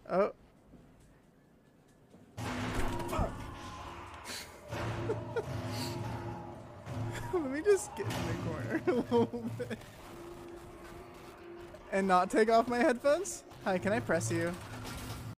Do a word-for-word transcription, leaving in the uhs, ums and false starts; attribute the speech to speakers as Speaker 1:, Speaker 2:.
Speaker 1: Oh. Let me just get in the corner a little bit. And not take off my headphones? Hi, can I press you?